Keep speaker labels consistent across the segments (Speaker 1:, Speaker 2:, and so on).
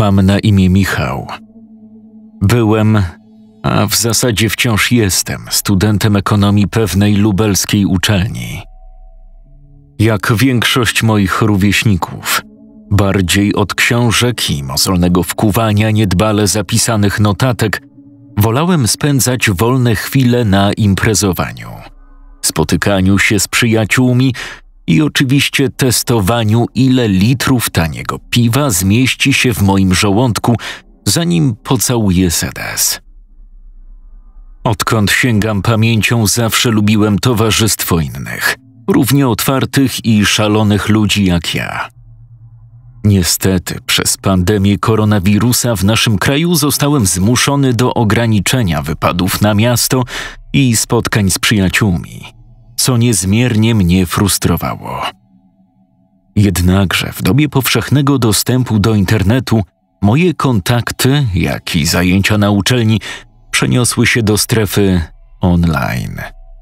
Speaker 1: Mam na imię Michał. Byłem, a w zasadzie wciąż jestem, studentem ekonomii pewnej lubelskiej uczelni. Jak większość moich rówieśników, bardziej od książek i mozolnego wkuwania niedbale zapisanych notatek, wolałem spędzać wolne chwile na imprezowaniu, spotykaniu się z przyjaciółmi i oczywiście testowaniu, ile litrów taniego piwa zmieści się w moim żołądku, zanim pocałuję sedes. Odkąd sięgam pamięcią, zawsze lubiłem towarzystwo innych, równie otwartych i szalonych ludzi jak ja. Niestety, przez pandemię koronawirusa w naszym kraju zostałem zmuszony do ograniczenia wypadów na miasto i spotkań z przyjaciółmi, co niezmiernie mnie frustrowało. Jednakże w dobie powszechnego dostępu do internetu moje kontakty, jak i zajęcia na uczelni przeniosły się do strefy online.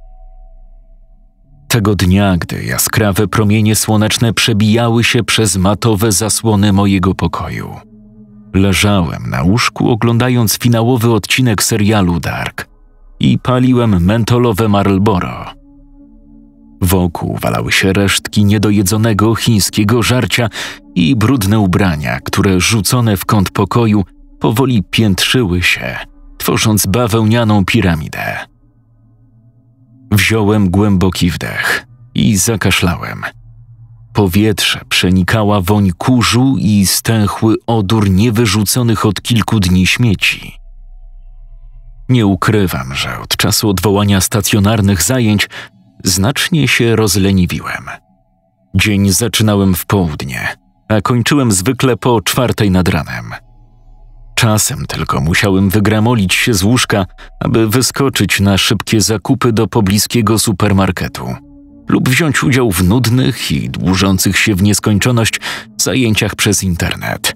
Speaker 1: Tego dnia, gdy jaskrawe promienie słoneczne przebijały się przez matowe zasłony mojego pokoju, leżałem na łóżku, oglądając finałowy odcinek serialu Dark i paliłem mentolowe Marlboro. Wokół walały się resztki niedojedzonego chińskiego żarcia i brudne ubrania, które rzucone w kąt pokoju powoli piętrzyły się, tworząc bawełnianą piramidę. Wziąłem głęboki wdech i zakaszlałem. Powietrze przenikała woń kurzu i stęchły odór niewyrzuconych od kilku dni śmieci. Nie ukrywam, że od czasu odwołania stacjonarnych zajęć znacznie się rozleniwiłem. Dzień zaczynałem w południe, a kończyłem zwykle po 4:00 nad ranem. Czasem tylko musiałem wygramolić się z łóżka, aby wyskoczyć na szybkie zakupy do pobliskiego supermarketu lub wziąć udział w nudnych i dłużących się w nieskończoność zajęciach przez internet.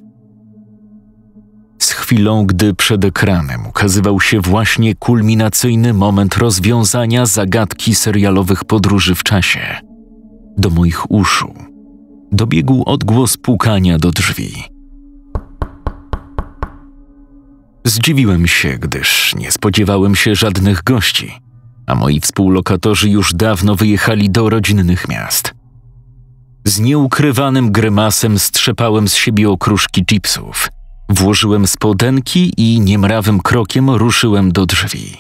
Speaker 1: Z chwilą, gdy przed ekranem ukazywał się właśnie kulminacyjny moment rozwiązania zagadki serialowych podróży w czasie, do moich uszu dobiegł odgłos pukania do drzwi. Zdziwiłem się, gdyż nie spodziewałem się żadnych gości, a moi współlokatorzy już dawno wyjechali do rodzinnych miast. Z nieukrywanym grymasem strzepałem z siebie okruszki chipsów, włożyłem spodenki i niemrawym krokiem ruszyłem do drzwi.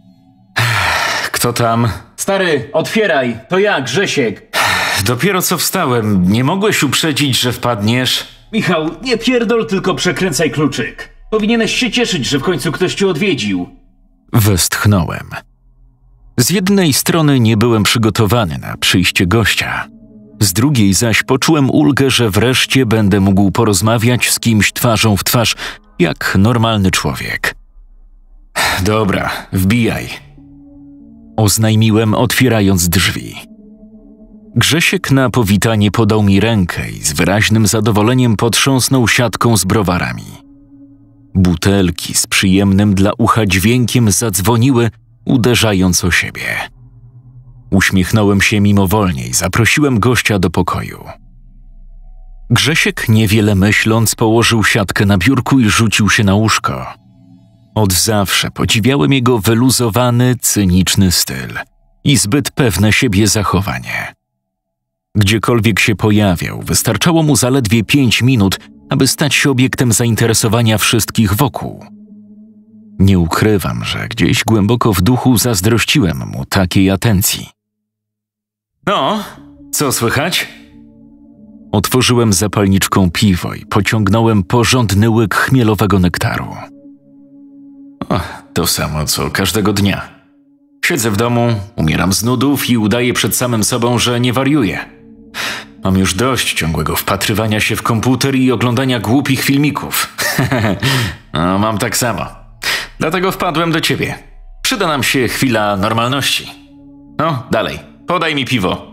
Speaker 1: Kto tam?
Speaker 2: Stary, otwieraj! To ja, Grzesiek!
Speaker 1: Dopiero co wstałem. Nie mogłeś uprzedzić, że wpadniesz?
Speaker 2: Michał, nie pierdol, tylko przekręcaj kluczyk. Powinieneś się cieszyć, że w końcu ktoś cię odwiedził.
Speaker 1: Westchnąłem. Z jednej strony nie byłem przygotowany na przyjście gościa, z drugiej zaś poczułem ulgę, że wreszcie będę mógł porozmawiać z kimś twarzą w twarz, jak normalny człowiek. Dobra, wbijaj. Oznajmiłem, otwierając drzwi. Grzesiek na powitanie podał mi rękę i z wyraźnym zadowoleniem potrząsnął siatką z browarami. Butelki z przyjemnym dla ucha dźwiękiem zadzwoniły, uderzając o siebie. Uśmiechnąłem się mimowolnie i zaprosiłem gościa do pokoju. Grzesiek, niewiele myśląc, położył siatkę na biurku i rzucił się na łóżko. Od zawsze podziwiałem jego wyluzowany, cyniczny styl i zbyt pewne siebie zachowanie. Gdziekolwiek się pojawiał, wystarczało mu zaledwie 5 minut, aby stać się obiektem zainteresowania wszystkich wokół. Nie ukrywam, że gdzieś głęboko w duchu zazdrościłem mu takiej atencji. No, co słychać? Otworzyłem zapalniczką piwo i pociągnąłem porządny łyk chmielowego nektaru. O, to samo co każdego dnia. Siedzę w domu, umieram z nudów i udaję przed samym sobą, że nie wariuję. Mam już dość ciągłego wpatrywania się w komputer i oglądania głupich filmików. No, mam tak samo. Dlatego wpadłem do ciebie. Przyda nam się chwila normalności. No, dalej, podaj mi piwo.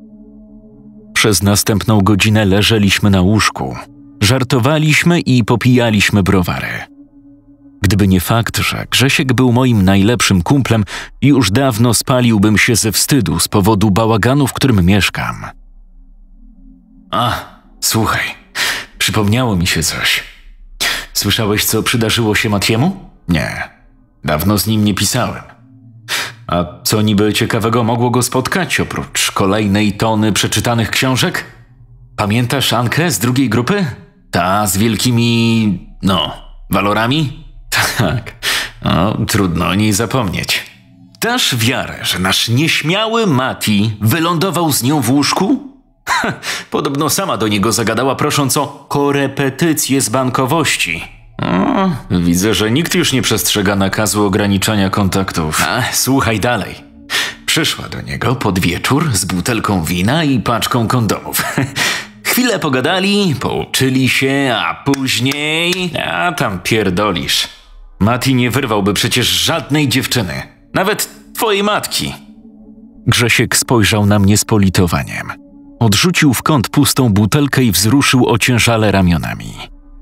Speaker 1: Przez następną godzinę leżeliśmy na łóżku, żartowaliśmy i popijaliśmy browary. Gdyby nie fakt, że Grzesiek był moim najlepszym kumplem, już dawno spaliłbym się ze wstydu z powodu bałaganu, w którym mieszkam. Słuchaj, przypomniało mi się coś. Słyszałeś, co przydarzyło się Matiemu? Nie. Dawno z nim nie pisałem. A co niby ciekawego mogło go spotkać, oprócz kolejnej tony przeczytanych książek? Pamiętasz Ankę z drugiej grupy? Ta z wielkimi... walorami? Tak. Trudno o niej zapomnieć. Dasz wiarę, że nasz nieśmiały Mati wylądował z nią w łóżku? Podobno sama do niego zagadała, prosząc o korepetycję z bankowości. Widzę, że nikt już nie przestrzega nakazu ograniczania kontaktów. Słuchaj dalej. Przyszła do niego pod wieczór z butelką wina i paczką kondomów. Chwilę pogadali, pouczyli się, a później... tam pierdolisz. Mati nie wyrwałby przecież żadnej dziewczyny. Nawet twojej matki. Grzesiek spojrzał na mnie z politowaniem. Odrzucił w kąt pustą butelkę i wzruszył ociężale ramionami.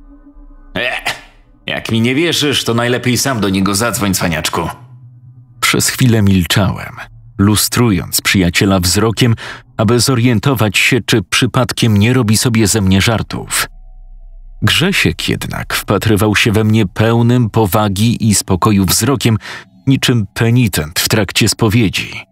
Speaker 1: Jak mi nie wierzysz, to najlepiej sam do niego zadzwoń, cwaniaczku. Przez chwilę milczałem, lustrując przyjaciela wzrokiem, aby zorientować się, czy przypadkiem nie robi sobie ze mnie żartów. Grzesiek jednak wpatrywał się we mnie pełnym powagi i spokoju wzrokiem, niczym penitent w trakcie spowiedzi.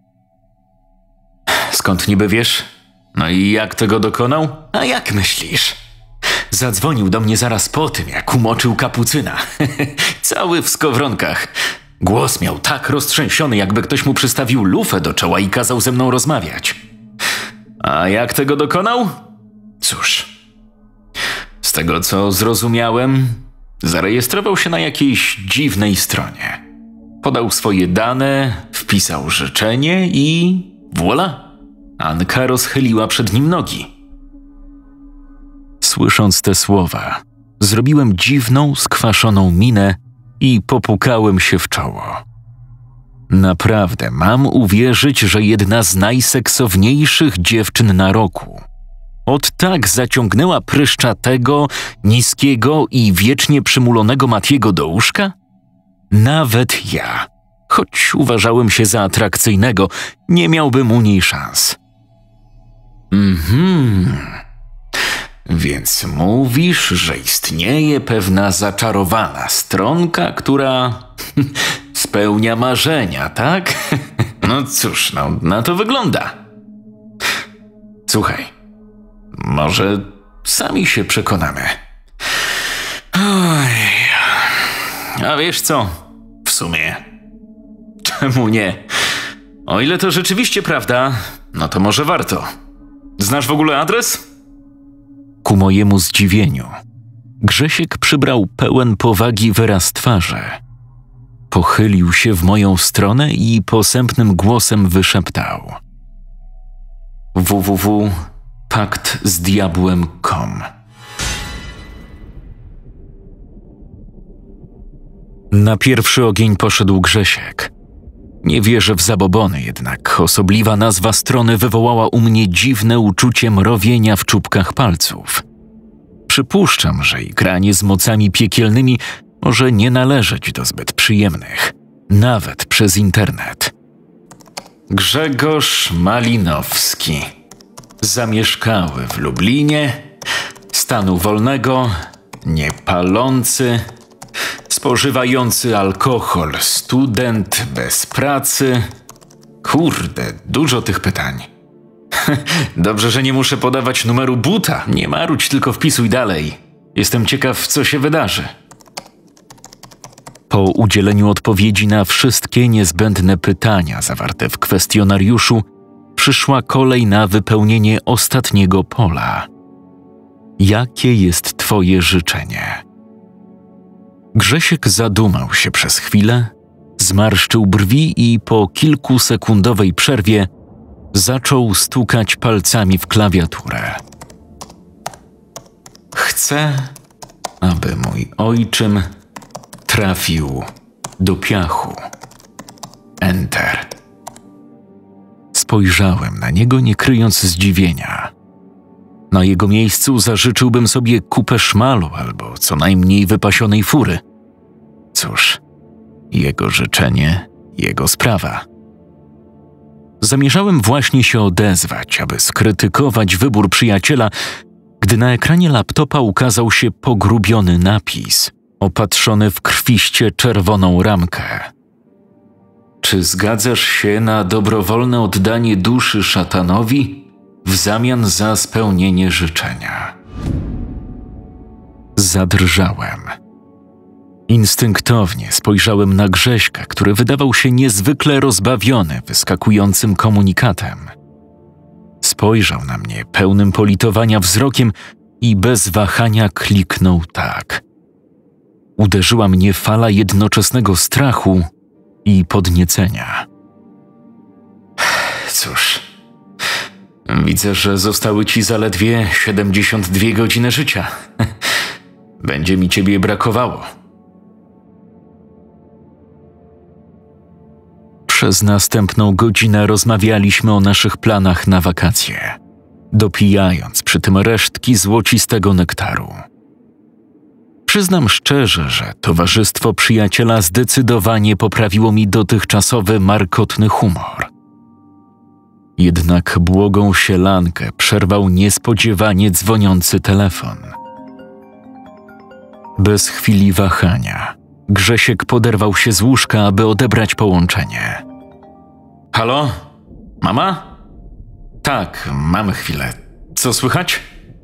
Speaker 1: Skąd niby wiesz? No i jak tego dokonał? A jak myślisz? Zadzwonił do mnie zaraz po tym, jak umoczył kapucyna. Cały w skowronkach. Głos miał tak roztrzęsiony, jakby ktoś mu przystawił lufę do czoła i kazał ze mną rozmawiać. A jak tego dokonał? Cóż, z tego co zrozumiałem, zarejestrował się na jakiejś dziwnej stronie. Podał swoje dane, wpisał życzenie i voilà! Anka rozchyliła przed nim nogi. Słysząc te słowa, zrobiłem dziwną, skwaszoną minę i popukałem się w czoło. Naprawdę mam uwierzyć, że jedna z najseksowniejszych dziewczyn na roku od tak zaciągnęła pryszczatego, niskiego i wiecznie przymulonego Matiego do łóżka? Nawet ja, choć uważałem się za atrakcyjnego, nie miałbym u niej szans. Więc mówisz, że istnieje pewna zaczarowana stronka, która spełnia marzenia, tak? No cóż, na to wygląda. Słuchaj, może sami się przekonamy. A wiesz co? W sumie, czemu nie? O ile to rzeczywiście prawda, no to może warto. Znasz w ogóle adres? Ku mojemu zdziwieniu, Grzesiek przybrał pełen powagi wyraz twarzy. Pochylił się w moją stronę i posępnym głosem wyszeptał: www.paktzdiabłem.com. Na pierwszy ogień poszedł Grzesiek. Nie wierzę w zabobony, jednak osobliwa nazwa strony wywołała u mnie dziwne uczucie mrowienia w czubkach palców. Przypuszczam, że granie z mocami piekielnymi może nie należeć do zbyt przyjemnych, nawet przez internet. Grzegorz Malinowski. Zamieszkały w Lublinie, stanu wolnego, niepalący, spożywający alkohol, student bez pracy. Kurde, dużo tych pytań. Dobrze, że nie muszę podawać numeru buta. Nie marudź, tylko wpisuj dalej. Jestem ciekaw, co się wydarzy. Po udzieleniu odpowiedzi na wszystkie niezbędne pytania zawarte w kwestionariuszu, przyszła kolej na wypełnienie ostatniego pola. Jakie jest twoje życzenie? Grzesiek zadumał się przez chwilę, zmarszczył brwi i po kilkusekundowej przerwie zaczął stukać palcami w klawiaturę. Chcę, aby mój ojczym trafił do piachu. Enter. Spojrzałem na niego, nie kryjąc zdziwienia. Na jego miejscu zażyczyłbym sobie kupę szmalu albo co najmniej wypasionej fury. Cóż, jego życzenie, jego sprawa. Zamierzałem właśnie się odezwać, aby skrytykować wybór przyjaciela, gdy na ekranie laptopa ukazał się pogrubiony napis opatrzony w krwiście czerwoną ramkę. Czy zgadzasz się na dobrowolne oddanie duszy szatanowi w zamian za spełnienie życzenia? Zadrżałem. Instynktownie spojrzałem na Grześka, który wydawał się niezwykle rozbawiony wyskakującym komunikatem. Spojrzał na mnie pełnym politowania wzrokiem i bez wahania kliknął tak. Uderzyła mnie fala jednoczesnego strachu i podniecenia. Cóż, widzę, że zostały ci zaledwie 72 godziny życia. Będzie mi ciebie brakowało. Przez następną godzinę rozmawialiśmy o naszych planach na wakacje, dopijając przy tym resztki złocistego nektaru. Przyznam szczerze, że towarzystwo przyjaciela zdecydowanie poprawiło mi dotychczasowy markotny humor. Jednak błogą sielankę przerwał niespodziewanie dzwoniący telefon. Bez chwili wahania Grzesiek poderwał się z łóżka, aby odebrać połączenie. Halo? Mama? Tak, mamy chwilę. Co słychać?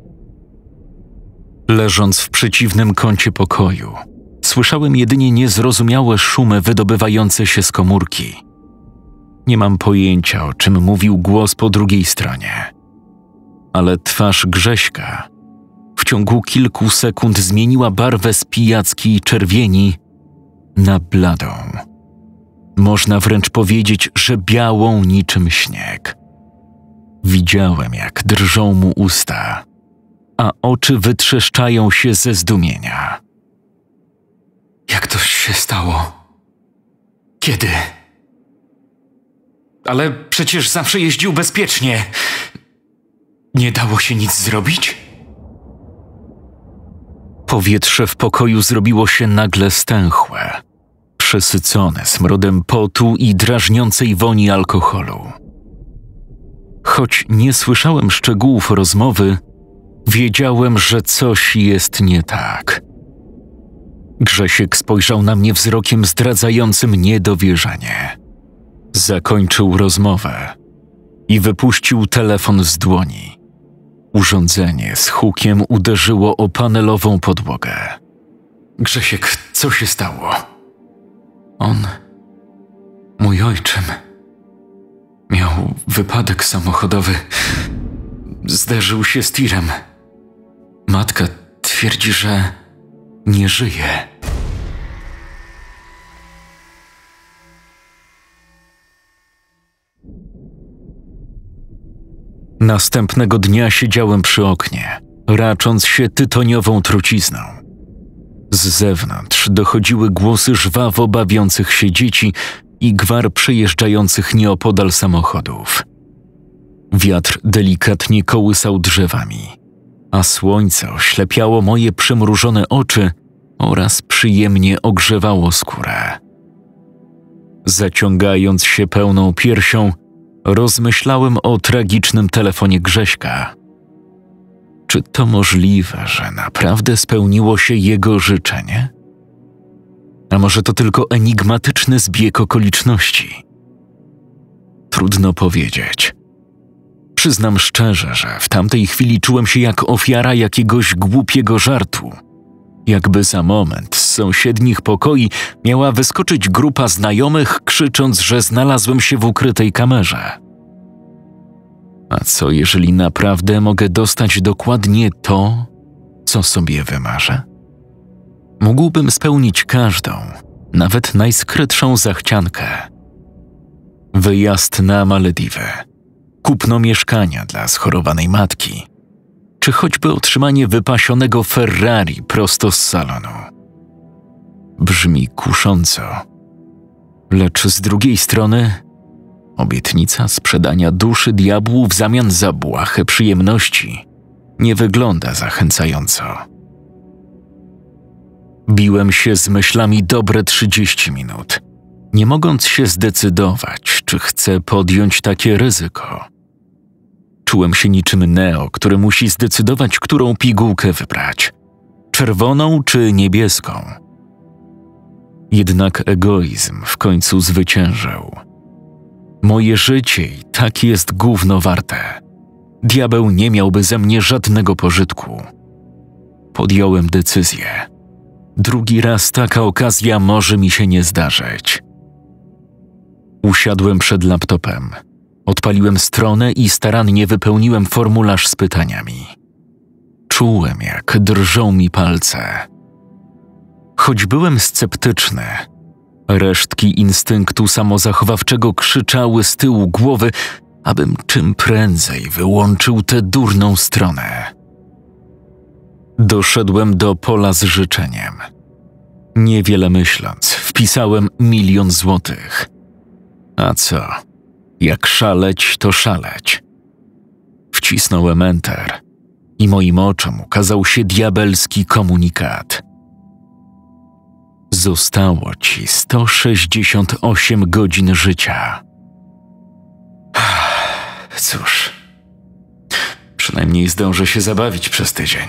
Speaker 1: Leżąc w przeciwnym kącie pokoju, słyszałem jedynie niezrozumiałe szumy wydobywające się z komórki. Nie mam pojęcia, o czym mówił głos po drugiej stronie. Ale twarz Grześka w ciągu kilku sekund zmieniła barwę z pijackiej czerwieni na bladą. Można wręcz powiedzieć, że białą niczym śnieg. Widziałem, jak drżą mu usta, a oczy wytrzeszczają się ze zdumienia. Jak to się stało? Kiedy? Ale przecież zawsze jeździł bezpiecznie. Nie dało się nic zrobić? Powietrze w pokoju zrobiło się nagle stęchłe, przesycone smrodem potu i drażniącej woni alkoholu. Choć nie słyszałem szczegółów rozmowy, wiedziałem, że coś jest nie tak. Grzesiek spojrzał na mnie wzrokiem zdradzającym niedowierzanie. Zakończył rozmowę i wypuścił telefon z dłoni. Urządzenie z hukiem uderzyło o panelową podłogę. Grzesiek, co się stało? Mój ojczym, miał wypadek samochodowy. Zderzył się z tirem. Matka twierdzi, że nie żyje. Następnego dnia siedziałem przy oknie, racząc się tytoniową trucizną. Z zewnątrz dochodziły głosy żwawo bawiących się dzieci i gwar przejeżdżających nieopodal samochodów. Wiatr delikatnie kołysał drzewami, a słońce oślepiało moje przymrużone oczy oraz przyjemnie ogrzewało skórę. Zaciągając się pełną piersią, rozmyślałem o tragicznym telefonie Grześka. Czy to możliwe, że naprawdę spełniło się jego życzenie? A może to tylko enigmatyczny zbieg okoliczności? Trudno powiedzieć. Przyznam szczerze, że w tamtej chwili czułem się jak ofiara jakiegoś głupiego żartu. Jakby za moment z sąsiednich pokoi miała wyskoczyć grupa znajomych, krzycząc, że znalazłem się w ukrytej kamerze. A co jeżeli naprawdę mogę dostać dokładnie to, co sobie wymarzę? Mógłbym spełnić każdą, nawet najskrytszą zachciankę. Wyjazd na Malediwy, kupno mieszkania dla schorowanej matki, czy choćby otrzymanie wypasionego Ferrari prosto z salonu. Brzmi kusząco, lecz z drugiej strony obietnica sprzedania duszy diabłu w zamian za błahe przyjemności nie wygląda zachęcająco. Biłem się z myślami dobre 30 minut, nie mogąc się zdecydować, czy chcę podjąć takie ryzyko. Czułem się niczym Neo, który musi zdecydować, którą pigułkę wybrać. Czerwoną czy niebieską, Jednak egoizm w końcu zwyciężył. Moje życie i tak jest gówno warte. Diabeł nie miałby ze mnie żadnego pożytku. Podjąłem decyzję. Drugi raz taka okazja może mi się nie zdarzyć. Usiadłem przed laptopem. Odpaliłem stronę i starannie wypełniłem formularz z pytaniami. Czułem, jak drżą mi palce. Choć byłem sceptyczny, resztki instynktu samozachowawczego krzyczały z tyłu głowy, abym czym prędzej wyłączył tę durną stronę. Doszedłem do pola z życzeniem. Niewiele myśląc, wpisałem 1 000 000 złotych. A co? Jak szaleć, to szaleć. Wcisnąłem Enter i moim oczom ukazał się diabelski komunikat. Zostało ci 168 godzin życia. Cóż, przynajmniej zdążę się zabawić przez tydzień.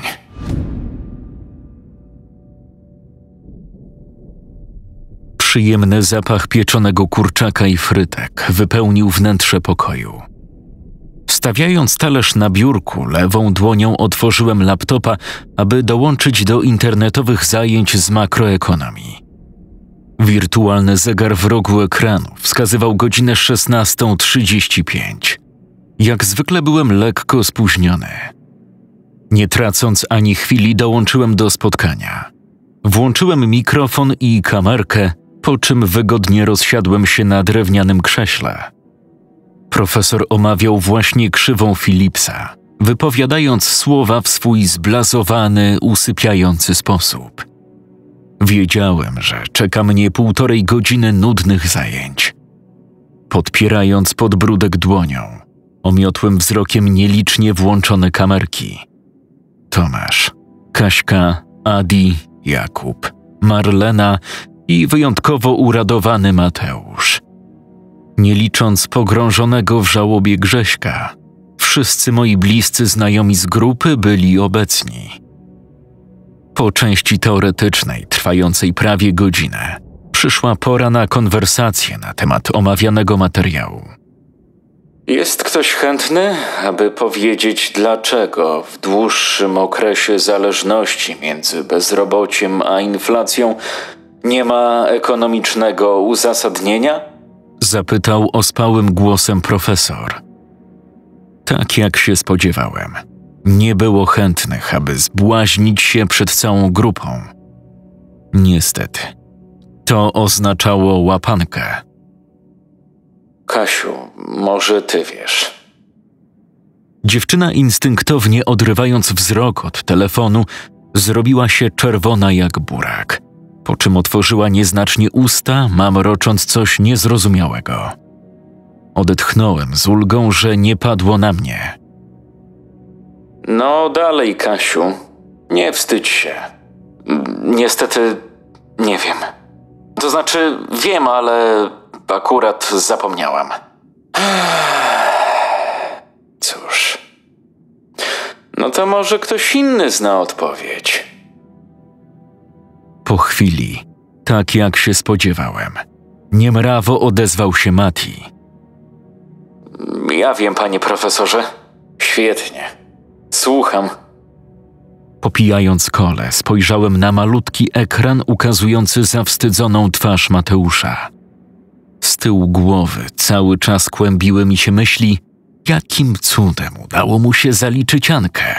Speaker 1: Przyjemny zapach pieczonego kurczaka i frytek wypełnił wnętrze pokoju. Stawiając talerz na biurku, lewą dłonią otworzyłem laptopa, aby dołączyć do internetowych zajęć z makroekonomii. Wirtualny zegar w rogu ekranu wskazywał godzinę 16:35. Jak zwykle byłem lekko spóźniony. Nie tracąc ani chwili, dołączyłem do spotkania. Włączyłem mikrofon i kamerkę, po czym wygodnie rozsiadłem się na drewnianym krześle. Profesor omawiał właśnie krzywą Phillipsa, wypowiadając słowa w swój zblazowany, usypiający sposób. Wiedziałem, że czeka mnie 1,5 godziny nudnych zajęć. Podpierając podbródek dłonią, omiotłem wzrokiem nielicznie włączone kamerki. Tomasz, Kaśka, Adi, Jakub, Marlena i wyjątkowo uradowany Mateusz. Nie licząc pogrążonego w żałobie Grześka, wszyscy moi bliscy znajomi z grupy byli obecni. Po części teoretycznej, trwającej prawie godzinę, przyszła pora na konwersację na temat omawianego materiału. Jest ktoś chętny, aby powiedzieć, dlaczego w dłuższym okresie zależności między bezrobociem a inflacją nie ma ekonomicznego uzasadnienia? Zapytał ospałym głosem profesor. Tak jak się spodziewałem, nie było chętnych, aby zbłaźnić się przed całą grupą. Niestety, to oznaczało łapankę. Kasiu, może ty wiesz. Dziewczyna instynktownie odrywając wzrok od telefonu, zrobiła się czerwona jak burak, po czym otworzyła nieznacznie usta, mamrocząc coś niezrozumiałego. Odetchnąłem z ulgą, że nie padło na mnie. No dalej, Kasiu, nie wstydź się. Niestety, nie wiem. To znaczy, wiem, ale akurat zapomniałam. Cóż, no to może ktoś inny zna odpowiedź. Po chwili, tak jak się spodziewałem, niemrawo odezwał się Mati. Ja wiem, panie profesorze. Świetnie. Słucham. Popijając kolę, spojrzałem na malutki ekran ukazujący zawstydzoną twarz Mateusza. Z tyłu głowy cały czas kłębiły mi się myśli, jakim cudem udało mu się zaliczyć Ankę.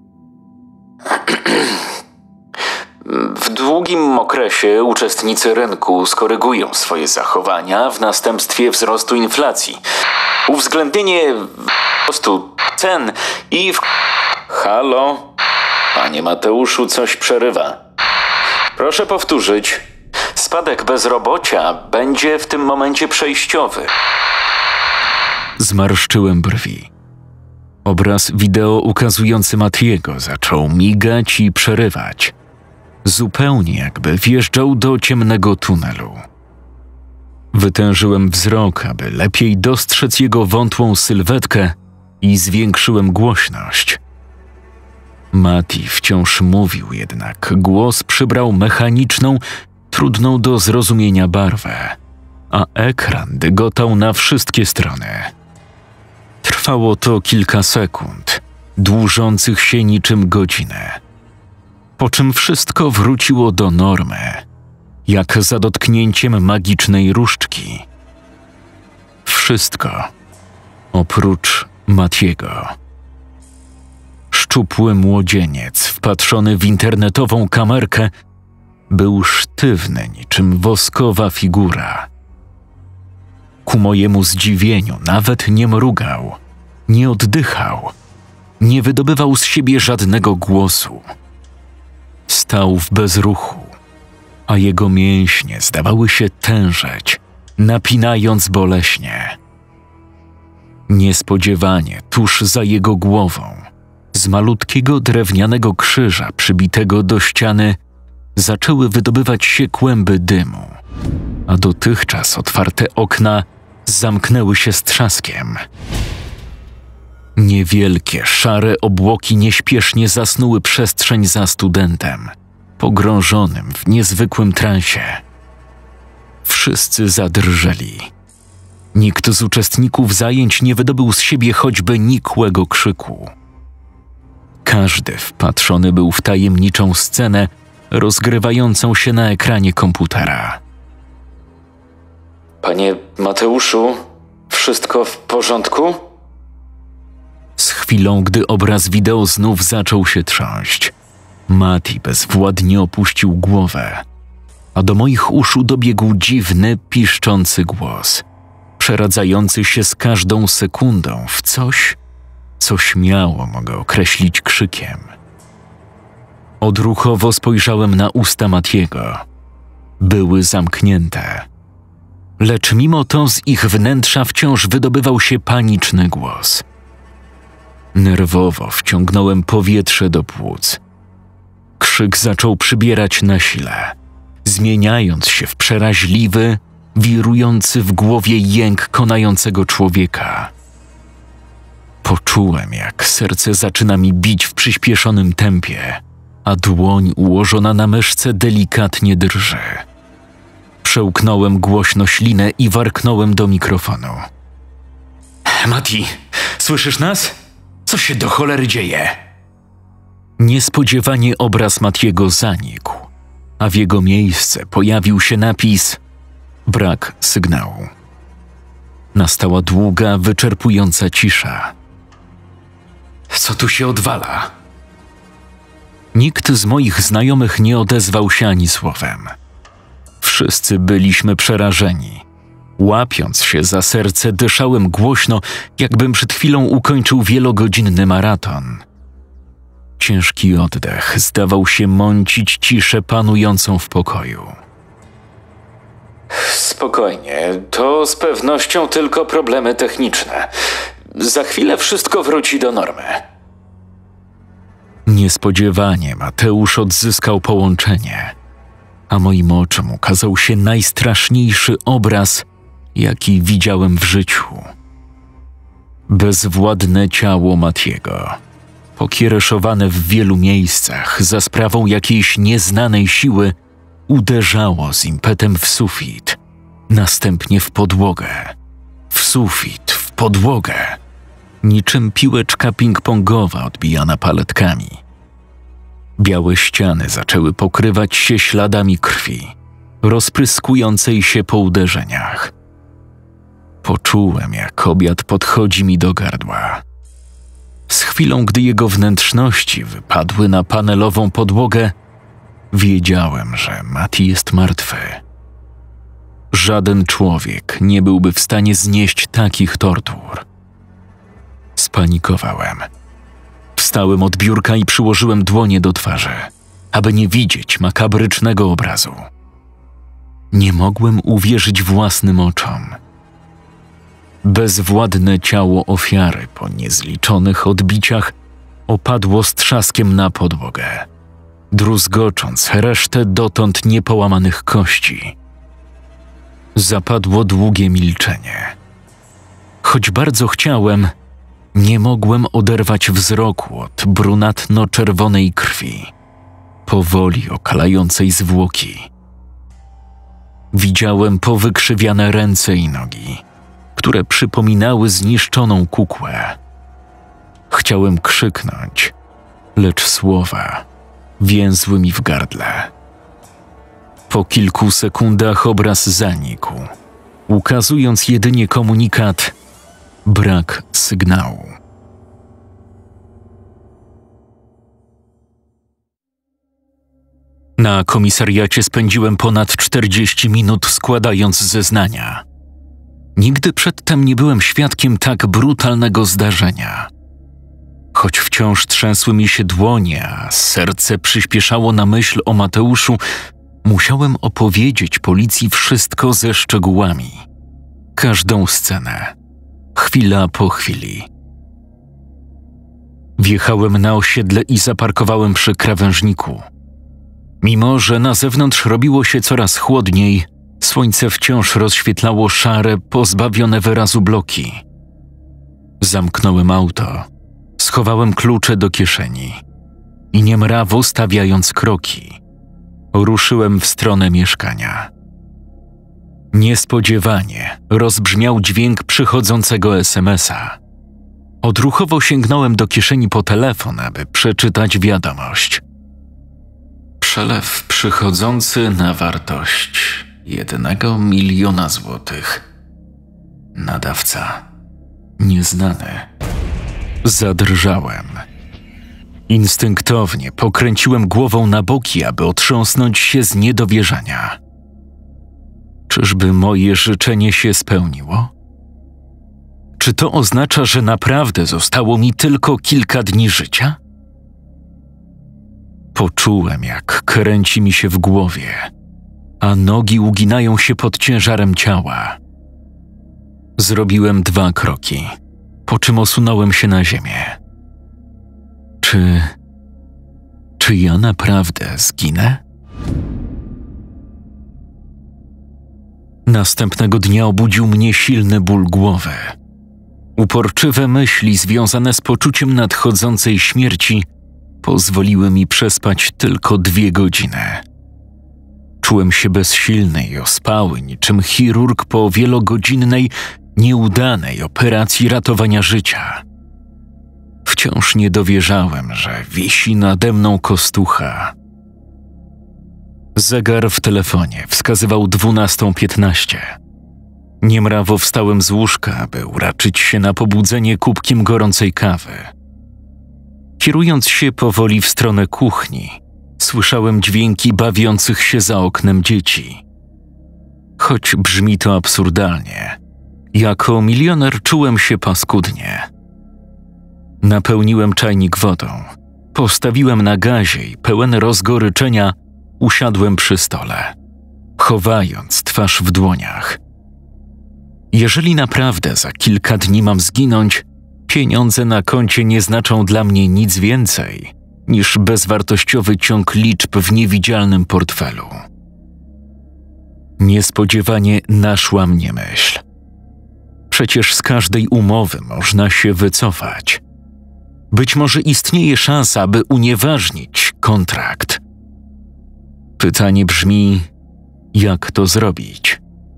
Speaker 1: W długim okresie uczestnicy rynku skorygują swoje zachowania w następstwie wzrostu inflacji. Uwzględnienie wzrostu cen i Halo? Panie Mateuszu, coś przerywa. Proszę powtórzyć. Spadek bezrobocia będzie w tym momencie przejściowy. Zmarszczyłem brwi. Obraz wideo ukazujący Matiego zaczął migać i przerywać. Zupełnie jakby wjeżdżał do ciemnego tunelu. Wytężyłem wzrok, aby lepiej dostrzec jego wątłą sylwetkę i zwiększyłem głośność. Mati wciąż mówił, jednak głos przybrał mechaniczną, trudną do zrozumienia barwę, a ekran dygotał na wszystkie strony. Trwało to kilka sekund, dłużących się niczym godzinę, po czym wszystko wróciło do normy, jak za dotknięciem magicznej różdżki. Wszystko oprócz Matiego. Szczupły młodzieniec wpatrzony w internetową kamerkę był sztywny niczym woskowa figura. Ku mojemu zdziwieniu nawet nie mrugał, nie oddychał, nie wydobywał z siebie żadnego głosu. Stał w bezruchu, a jego mięśnie zdawały się tężeć, napinając boleśnie. Niespodziewanie tuż za jego głową, z malutkiego drewnianego krzyża przybitego do ściany, zaczęły wydobywać się kłęby dymu, a dotychczas otwarte okna zamknęły się z trzaskiem. Niewielkie, szare obłoki nieśpiesznie zasnuły przestrzeń za studentem, pogrążonym w niezwykłym transie. Wszyscy zadrżeli. Nikt z uczestników zajęć nie wydobył z siebie choćby nikłego krzyku. Każdy wpatrzony był w tajemniczą scenę rozgrywającą się na ekranie komputera.
Speaker 3: Panie Mateuszu, wszystko w porządku?
Speaker 1: Z chwilą, gdy obraz wideo znów zaczął się trząść, Mati bezwładnie opuścił głowę, a do moich uszu dobiegł dziwny, piszczący głos, przeradzający się z każdą sekundą w coś, co śmiało mogę określić krzykiem. Odruchowo spojrzałem na usta Matiego. Były zamknięte, lecz mimo to z ich wnętrza wciąż wydobywał się paniczny głos. Nerwowo wciągnąłem powietrze do płuc. Krzyk zaczął przybierać na sile, zmieniając się w przeraźliwy, wirujący w głowie jęk konającego człowieka. Poczułem, jak serce zaczyna mi bić w przyspieszonym tempie, a dłoń ułożona na myszce delikatnie drży. Przełknąłem głośno ślinę i warknąłem do mikrofonu.
Speaker 2: Mati, słyszysz nas? Co się do cholery dzieje?
Speaker 1: Niespodziewanie obraz Matiego zanikł, a w jego miejsce pojawił się napis „Brak sygnału”. Nastała długa, wyczerpująca cisza.
Speaker 2: Co tu się odwala?
Speaker 1: Nikt z moich znajomych nie odezwał się ani słowem. Wszyscy byliśmy przerażeni. Łapiąc się za serce, dyszałem głośno, jakbym przed chwilą ukończył wielogodzinny maraton. Ciężki oddech zdawał się mącić ciszę panującą w pokoju.
Speaker 3: Spokojnie, to z pewnością tylko problemy techniczne. Za chwilę wszystko wróci do normy.
Speaker 1: Niespodziewanie Mateusz odzyskał połączenie, a moim oczom ukazał się najstraszniejszy obraz, jaki widziałem w życiu. Bezwładne ciało Matiego, pokiereszowane w wielu miejscach za sprawą jakiejś nieznanej siły, uderzało z impetem w sufit, następnie w podłogę, w sufit, w podłogę, niczym piłeczka ping-pongowa odbijana paletkami. Białe ściany zaczęły pokrywać się śladami krwi, rozpryskującej się po uderzeniach. Poczułem, jak obiad podchodzi mi do gardła. Z chwilą, gdy jego wnętrzności wypadły na panelową podłogę, wiedziałem, że Mati jest martwy. Żaden człowiek nie byłby w stanie znieść takich tortur. Spanikowałem. Wstałem od biurka i przyłożyłem dłonie do twarzy, aby nie widzieć makabrycznego obrazu. Nie mogłem uwierzyć własnym oczom. Bezwładne ciało ofiary po niezliczonych odbiciach opadło z trzaskiem na podłogę, druzgocząc resztę dotąd niepołamanych kości. Zapadło długie milczenie. Choć bardzo chciałem, nie mogłem oderwać wzroku od brunatno-czerwonej krwi, powoli okalającej zwłoki. Widziałem powykrzywiane ręce i nogi, które przypominały zniszczoną kukłę. Chciałem krzyknąć, lecz słowa więzły mi w gardle. Po kilku sekundach obraz zanikł, ukazując jedynie komunikat: brak sygnału. Na komisariacie spędziłem ponad 40 minut składając zeznania. Nigdy przedtem nie byłem świadkiem tak brutalnego zdarzenia. Choć wciąż trzęsły mi się dłonie, a serce przyspieszało na myśl o Mateuszu, musiałem opowiedzieć policji wszystko ze szczegółami. Każdą scenę, chwila po chwili. Wjechałem na osiedle i zaparkowałem przy krawężniku. Mimo że na zewnątrz robiło się coraz chłodniej, słońce wciąż rozświetlało szare, pozbawione wyrazu bloki. Zamknąłem auto, schowałem klucze do kieszeni i niemrawo stawiając kroki, ruszyłem w stronę mieszkania. Niespodziewanie rozbrzmiał dźwięk przychodzącego SMS-a. Odruchowo sięgnąłem do kieszeni po telefon, aby przeczytać wiadomość. Przelew przychodzący na wartość 1 miliona złotych. Nadawca nieznany. Zadrżałem. Instynktownie pokręciłem głową na boki, aby otrząsnąć się z niedowierzania. Czyżby moje życzenie się spełniło? Czy to oznacza, że naprawdę zostało mi tylko kilka dni życia? Poczułem, jak kręci mi się w głowie, a nogi uginają się pod ciężarem ciała. Zrobiłem 2 kroki, po czym osunąłem się na ziemię. Czy ja naprawdę zginę? Następnego dnia obudził mnie silny ból głowy. Uporczywe myśli związane z poczuciem nadchodzącej śmierci pozwoliły mi przespać tylko 2 godziny. Czułem się bezsilny i ospały, niczym chirurg po wielogodzinnej, nieudanej operacji ratowania życia. Wciąż nie dowierzałem, że wisi nade mną kostucha. Zegar w telefonie wskazywał 12:15. Niemrawo wstałem z łóżka, by uraczyć się na pobudzenie kubkiem gorącej kawy. Kierując się powoli w stronę kuchni, słyszałem dźwięki bawiących się za oknem dzieci. Choć brzmi to absurdalnie, jako milioner czułem się paskudnie. Napełniłem czajnik wodą, postawiłem na gazie i pełen rozgoryczenia usiadłem przy stole, chowając twarz w dłoniach. Jeżeli naprawdę za kilka dni mam zginąć, pieniądze na koncie nie znaczą dla mnie nic więcej niż bezwartościowy ciąg liczb w niewidzialnym portfelu. Niespodziewanie naszła mnie myśl. Przecież z każdej umowy można się wycofać. Być może istnieje szansa, by unieważnić kontrakt. Pytanie brzmi, jak to zrobić?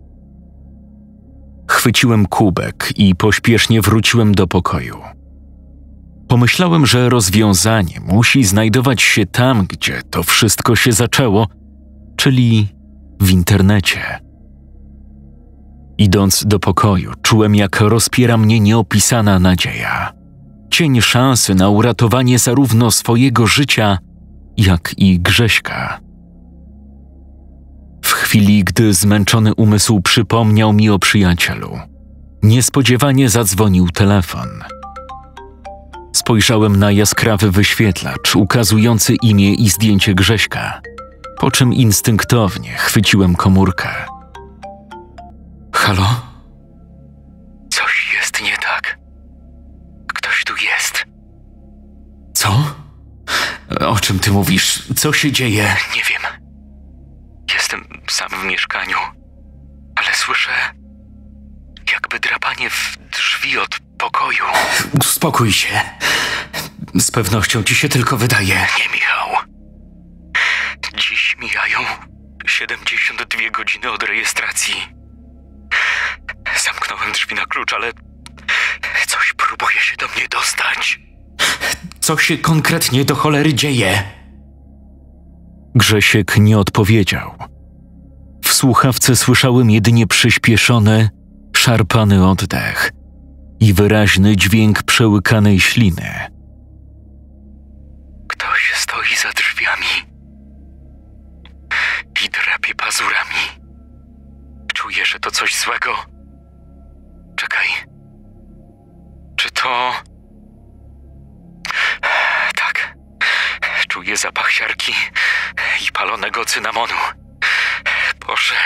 Speaker 1: Chwyciłem kubek i pośpiesznie wróciłem do pokoju. Pomyślałem, że rozwiązanie musi znajdować się tam, gdzie to wszystko się zaczęło, czyli w internecie. Idąc do pokoju, czułem, jak rozpiera mnie nieopisana nadzieja. Cień szansy na uratowanie zarówno swojego życia, jak i Grześka. W chwili, gdy zmęczony umysł przypomniał mi o przyjacielu, niespodziewanie zadzwonił telefon. Spojrzałem na jaskrawy wyświetlacz ukazujący imię i zdjęcie Grześka, po czym instynktownie chwyciłem komórkę. Halo? Coś jest nie tak. Ktoś tu jest. Co? O czym ty mówisz? Co się dzieje? Nie wiem. Jestem sam w mieszkaniu, ale słyszę jakby drapanie w drzwi od pokoju. Uspokój się. Z pewnością ci się tylko wydaje. Nie, Michał. Dziś mijają 72 2 godziny od rejestracji. Zamknąłem drzwi na klucz, ale coś próbuje się do mnie dostać. Co się konkretnie do cholery dzieje? Grzesiek nie odpowiedział. W słuchawce słyszałem jedynie przyspieszony, szarpany oddech i wyraźny dźwięk przełykanej śliny. Ktoś stoi za drzwiami i drapie pazurami. Czuję, że to coś złego. Czekaj. Czy to... Tak. Czuję zapach siarki i palonego cynamonu. Boże.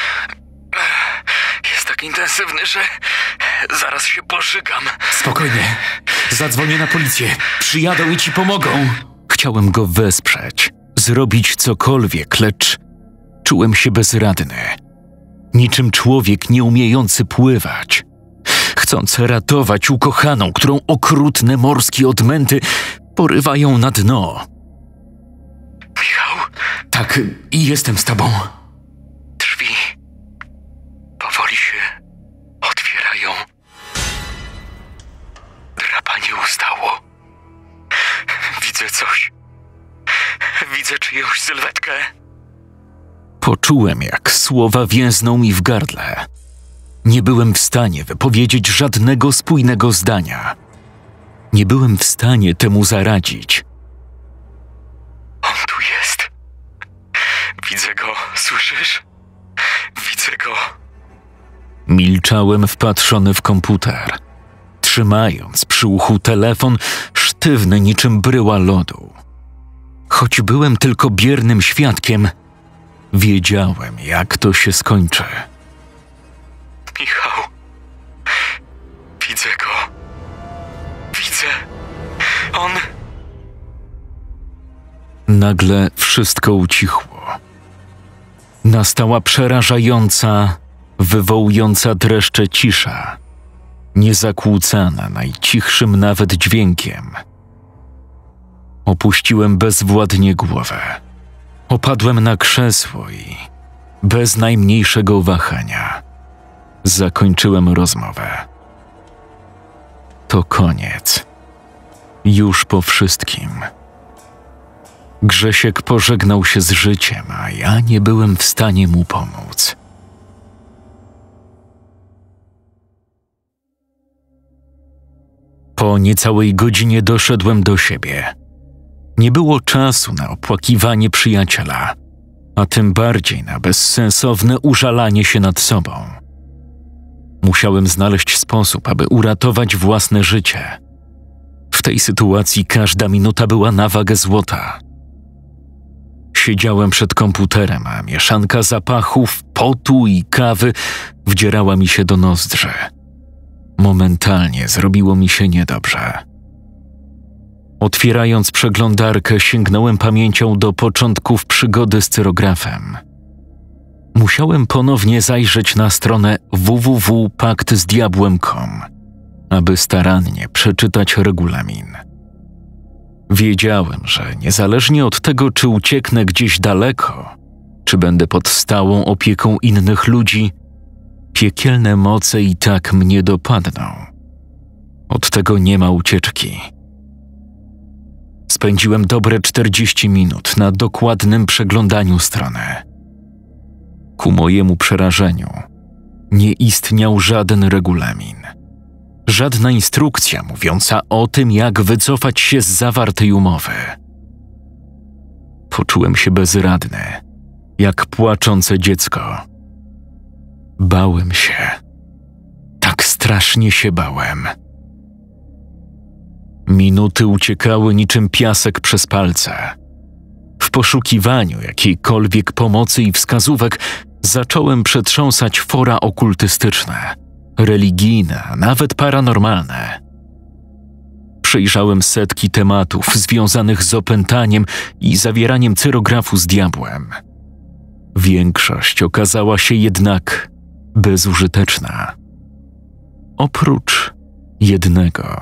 Speaker 1: Jest tak intensywny, że zaraz się pożygam. Spokojnie. Zadzwonię na policję. Przyjadą i ci pomogą. Chciałem go wesprzeć, zrobić cokolwiek, lecz czułem się bezradny. Niczym człowiek nieumiejący pływać. Chcąc ratować ukochaną, którą okrutne morskie odmęty porywają na dno. Michał? Tak, jestem z tobą. Drzwi powoli się otwierają. Drapanie ustało. Widzę coś. Widzę czyjąś sylwetkę. Poczułem, jak słowa więzną mi w gardle. Nie byłem w stanie wypowiedzieć żadnego spójnego zdania. Nie byłem w stanie temu zaradzić. On tu jest. Widzę go, słyszysz? Widzę go. Milczałem wpatrzony w komputer, trzymając przy uchu telefon sztywny niczym bryła lodu. Choć byłem tylko biernym świadkiem, wiedziałem, jak to się skończy. Michał, widzę go. Widzę. On... Nagle wszystko ucichło. Nastała przerażająca, wywołująca dreszcze cisza, niezakłócana najcichszym nawet dźwiękiem. Opuściłem bezwładnie głowę. Opadłem na krzesło i bez najmniejszego wahania zakończyłem rozmowę. To koniec. Już po wszystkim. Grzesiek pożegnał się z życiem, a ja nie byłem w stanie mu pomóc. Po niecałej godzinie doszedłem do siebie. Nie było czasu na opłakiwanie przyjaciela, a tym bardziej na bezsensowne użalanie się nad sobą. Musiałem znaleźć sposób, aby uratować własne życie. W tej sytuacji każda minuta była na wagę złota. Siedziałem przed komputerem, a mieszanka zapachów, potu i kawy wdzierała mi się do nozdrzy. Momentalnie zrobiło mi się niedobrze. Otwierając przeglądarkę, sięgnąłem pamięcią do początków przygody z cyrografem. Musiałem ponownie zajrzeć na stronę www.paktzdiabłem.com, aby starannie przeczytać regulamin. Wiedziałem, że niezależnie od tego, czy ucieknę gdzieś daleko, czy będę pod stałą opieką innych ludzi, piekielne moce i tak mnie dopadną. Od tego nie ma ucieczki. Spędziłem dobre 40 minut na dokładnym przeglądaniu strony. Ku mojemu przerażeniu nie istniał żaden regulamin. Żadna instrukcja mówiąca o tym, jak wycofać się z zawartej umowy. Poczułem się bezradny, jak płaczące dziecko. Bałem się. Tak strasznie się bałem. Minuty uciekały niczym piasek przez palce. W poszukiwaniu jakiejkolwiek pomocy i wskazówek zacząłem przetrząsać fora okultystyczne, religijne, a nawet paranormalne. Przejrzałem setki tematów związanych z opętaniem i zawieraniem cyrografu z diabłem. Większość okazała się jednak bezużyteczna. Oprócz jednego.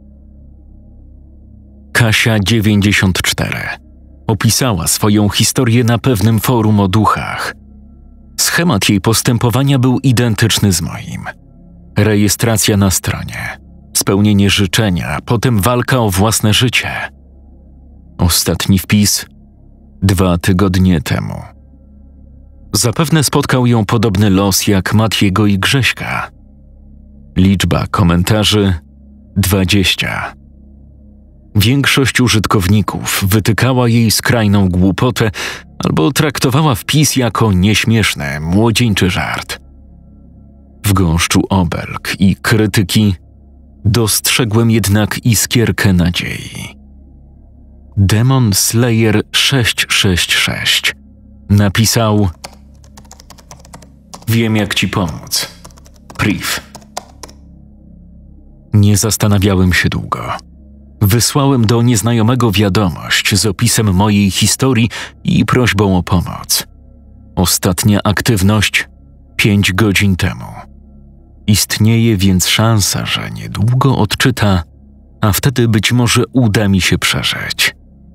Speaker 1: Kasia 94 opisała swoją historię na pewnym forum o duchach. Schemat jej postępowania był identyczny z moim. Rejestracja na stronie, spełnienie życzenia, potem walka o własne życie. Ostatni wpis 2 tygodnie temu. Zapewne spotkał ją podobny los jak Matiego i Grześka. Liczba komentarzy 20. Większość użytkowników wytykała jej skrajną głupotę albo traktowała wpis jako nieśmieszny, młodzieńczy żart. W gąszczu obelg i krytyki dostrzegłem jednak iskierkę nadziei. Demon Slayer 666 napisał: Wiem, jak ci pomóc. Priv. Nie zastanawiałem się długo. Wysłałem do nieznajomego wiadomość z opisem mojej historii i prośbą o pomoc. Ostatnia aktywność 5 godzin temu. Istnieje więc szansa, że niedługo odczyta, a wtedy być może uda mi się przeżyć.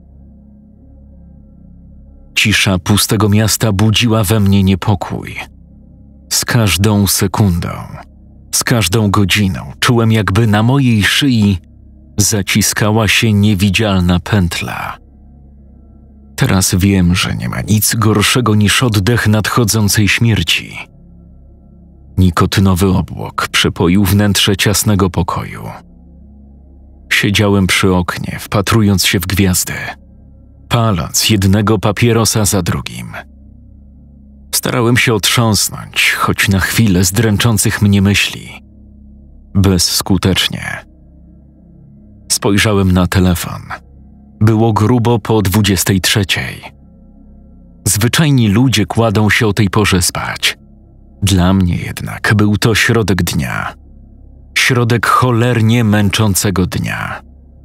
Speaker 1: Cisza pustego miasta budziła we mnie niepokój. Z każdą sekundą, z każdą godziną czułem, jakby na mojej szyi zaciskała się niewidzialna pętla. Teraz wiem, że nie ma nic gorszego niż oddech nadchodzącej śmierci. Nikotynowy obłok przepoił wnętrze ciasnego pokoju. Siedziałem przy oknie, wpatrując się w gwiazdy, paląc jednego papierosa za drugim. Starałem się otrząsnąć, choć na chwilę z dręczących mnie myśli. Bezskutecznie. Spojrzałem na telefon. Było grubo po 23. Zwyczajni ludzie kładą się o tej porze spać. Dla mnie jednak był to środek dnia. Środek cholernie męczącego dnia.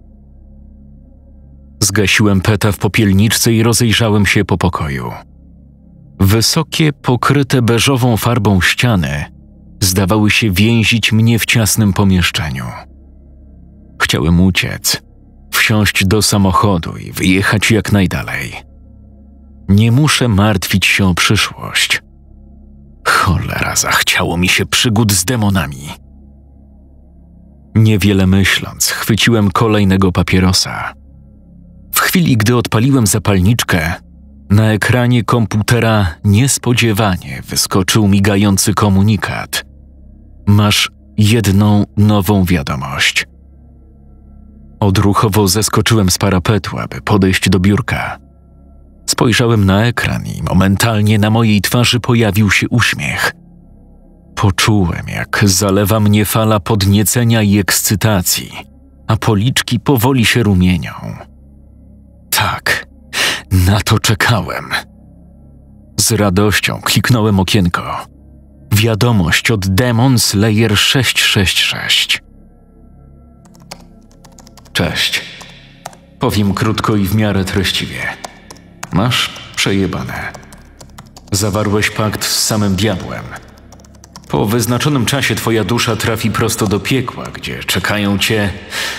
Speaker 1: Zgasiłem peta w popielniczce i rozejrzałem się po pokoju. Wysokie, pokryte beżową farbą ściany zdawały się więzić mnie w ciasnym pomieszczeniu. Chciałem uciec, wsiąść do samochodu i wyjechać jak najdalej. Nie muszę martwić się o przyszłość. Cholera, zachciało mi się przygód z demonami. Niewiele myśląc, chwyciłem kolejnego papierosa. W chwili, gdy odpaliłem zapalniczkę, na ekranie komputera niespodziewanie wyskoczył migający komunikat. Masz jedną nową wiadomość. Odruchowo zeskoczyłem z parapetu, aby podejść do biurka. Spojrzałem na ekran i momentalnie na mojej twarzy pojawił się uśmiech. Poczułem, jak zalewa mnie fala podniecenia i ekscytacji, a policzki powoli się rumienią. Tak, na to czekałem. Z radością kliknąłem okienko. Wiadomość od Demon Slayer 666. Cześć. Powiem krótko i w miarę treściwie. Masz przejebane. Zawarłeś pakt z samym diabłem. Po wyznaczonym czasie twoja dusza trafi prosto do piekła, gdzie czekają cię,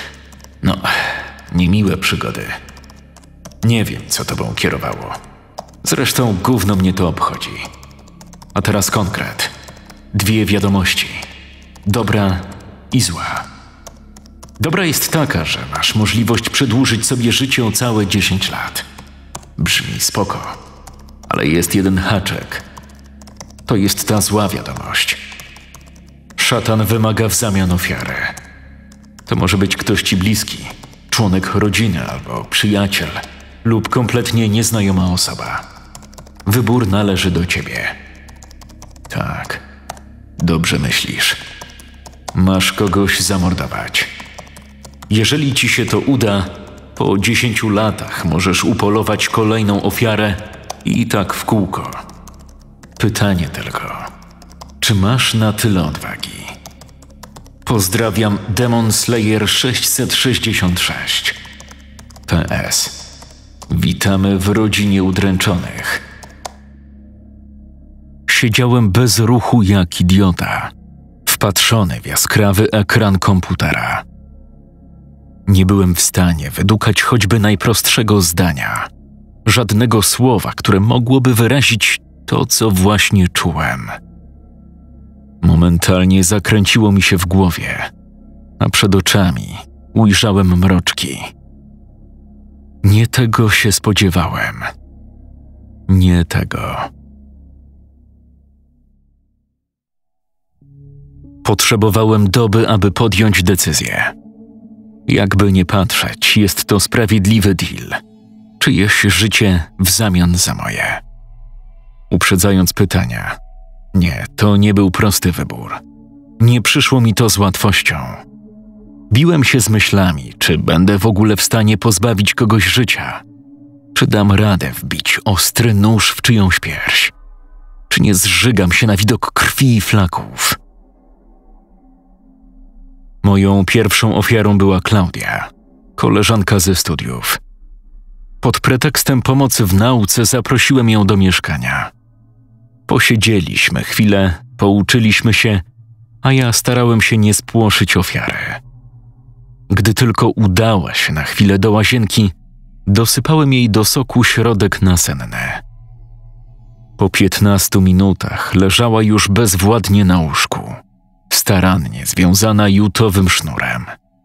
Speaker 1: niemiłe przygody. Nie wiem, co tobą kierowało. Zresztą gówno mnie to obchodzi. A teraz konkret. 2 wiadomości. Dobra i zła. Dobra jest taka, że masz możliwość przedłużyć sobie życie o całe 10 lat. Brzmi spoko. Ale jest jeden haczek. To jest ta zła wiadomość. Szatan wymaga w zamian ofiary. To może być ktoś ci bliski, członek rodziny albo przyjaciel lub kompletnie nieznajoma osoba. Wybór należy do ciebie. Tak, dobrze myślisz. Masz kogoś zamordować. Jeżeli ci się to uda, po 10 latach możesz upolować kolejną ofiarę i tak w kółko. Pytanie tylko, czy masz na tyle odwagi? Pozdrawiam, Demon Slayer 666. PS. Witamy w rodzinie udręczonych. Siedziałem bez ruchu jak idiota, wpatrzony w jaskrawy ekran komputera. Nie byłem w stanie wydukać choćby najprostszego zdania, żadnego słowa, które mogłoby wyrazić To, co właśnie czułem. Momentalnie zakręciło mi się w głowie, a przed oczami ujrzałem mroczki. Nie tego się spodziewałem. Nie tego. Potrzebowałem doby, aby podjąć decyzję. Jakby nie patrzeć, jest to sprawiedliwy deal. Czyjeś życie w zamian za moje. Uprzedzając pytania, nie, to nie był prosty wybór. Nie przyszło mi to z łatwością. Biłem się z myślami, czy będę w ogóle w stanie pozbawić kogoś życia. Czy dam radę wbić ostry nóż w czyjąś pierś? Czy nie zżygam się na widok krwi i flaków? Moją pierwszą ofiarą była Klaudia, koleżanka ze studiów. Pod pretekstem pomocy w nauce zaprosiłem ją do mieszkania. Posiedzieliśmy chwilę, pouczyliśmy się, a ja starałem się nie spłoszyć ofiary. Gdy tylko udała się na chwilę do łazienki, dosypałem jej do soku środek nasenny. Po 15 minutach leżała już bezwładnie na łóżku, starannie związana jutowym sznurem.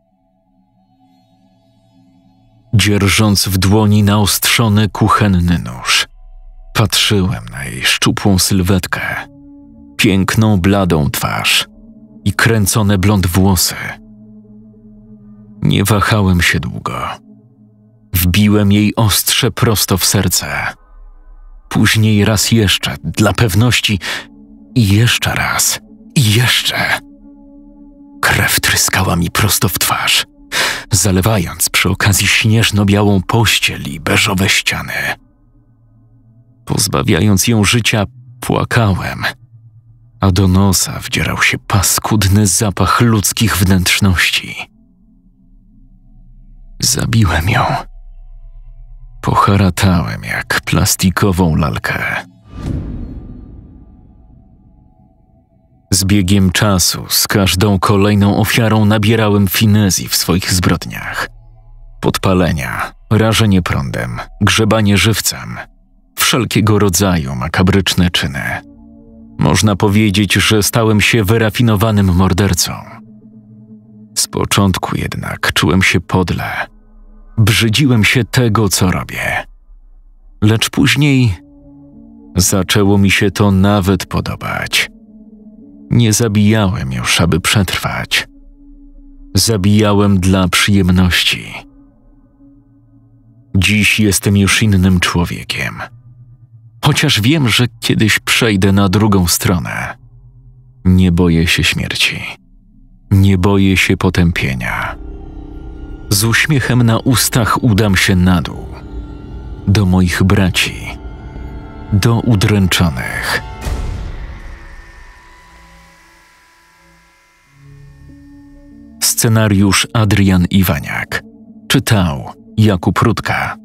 Speaker 1: Dzierżąc w dłoni naostrzony kuchenny nóż, patrzyłem na jej szczupłą sylwetkę, piękną bladą twarz i kręcone blond włosy. Nie wahałem się długo. Wbiłem jej ostrze prosto w serce. Później raz jeszcze, dla pewności, i jeszcze raz, i jeszcze. Krew tryskała mi prosto w twarz, zalewając przy okazji śnieżno-białą pościel i beżowe ściany. Pozbawiając ją życia, płakałem, a do nosa wdzierał się paskudny zapach ludzkich wnętrzności. Zabiłem ją. Poharatałem jak plastikową lalkę. Z biegiem czasu z każdą kolejną ofiarą nabierałem finezji w swoich zbrodniach. Podpalenia, rażenie prądem, grzebanie żywcem, wszelkiego rodzaju makabryczne czyny. Można powiedzieć, że stałem się wyrafinowanym mordercą. Z początku jednak czułem się podle. Brzydziłem się tego, co robię. Lecz później zaczęło mi się to nawet podobać. Nie zabijałem już, aby przetrwać. Zabijałem dla przyjemności. Dziś jestem już innym człowiekiem. Chociaż wiem, że kiedyś przejdę na drugą stronę. Nie boję się śmierci. Nie boję się potępienia. Z uśmiechem na ustach udam się na dół. Do moich braci. Do udręczonych. Scenariusz Adrian Iwaniak. Czytał Jakub Rutka.